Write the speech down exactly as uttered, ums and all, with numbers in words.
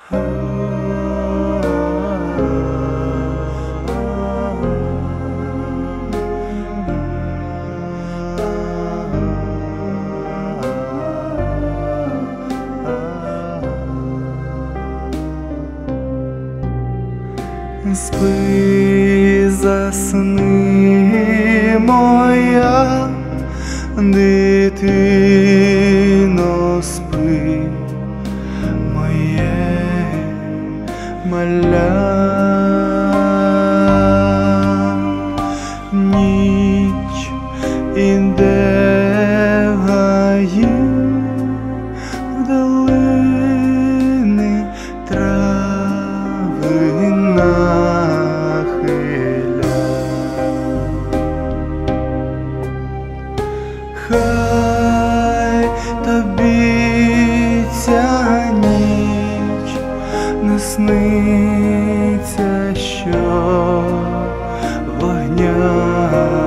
Спи, засни, моя дитино, спи, моє маля. Ніч іде в гаї, в долини трави нахиля. Хай тобі ця ніч не сниться, що вогня